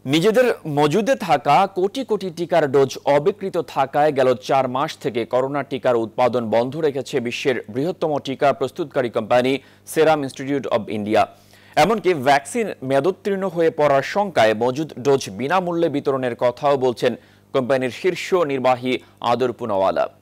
নিজেদের মজুদে থাকা কোটি কোটি টিকার ডোজ অবিকৃত থাকায় গেল ৪ মাস থেকে করোনা টিকার উৎপাদন বন্ধ রেখেছে বিশ্বের বৃহত্তম টিকা প্রস্তুতকারী company Serum Institute of India. এমনকি ভ্যাকসিন মেয়াদোত্তীর্ণ হয়ে পড়ার শঙ্কায় মজুদ ডোজ বিনামূল্যে বিতরণের কথাও বলছেন কোম্পানির শীর্ষ নির্বাহী আদর পুনাওয়ালা।